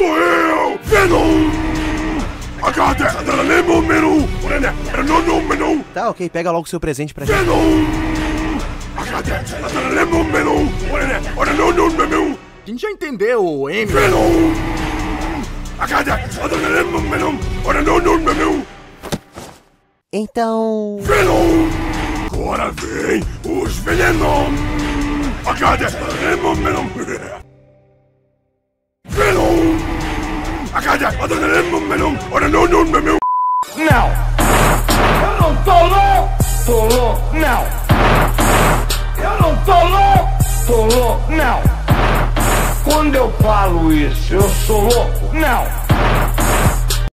Sou eu, Venom! Aguarde, adrenalina, menu! Menu! Tá, ok, pega logo o seu presente pra gente. Venom! Aguarde, adrenalina, menu! Menu! A gente já entendeu, Amy. Venom! Aguarde, adrenalina, menu! Então... Venom! Agora vem os Venom! Aguarde, adrenalina, Venom! Aguarde, adrenalina, menu! Não! Eu não tô louco! Tô louco, não! Eu não tô louco! Tô louco, não! Quando eu falo isso, eu sou louco? Não!